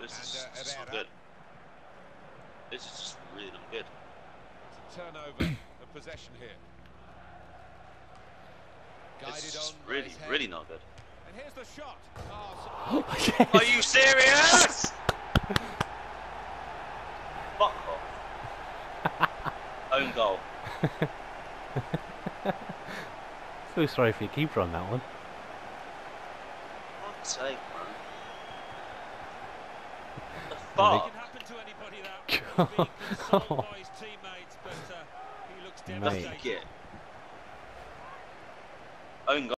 this is just not good. This is just really not good. It's a turnover of possession here. This is just really not good. And here's the shot. Yes. Are you serious? Fuck off. Own goal. Feel sorry for your keeper on that one. Fuck's sake, man. The Well, fuck? It can happen to anybody that. He's being consoled by his teammates, but he looks Mate. devastated. Fuck it. Own goal.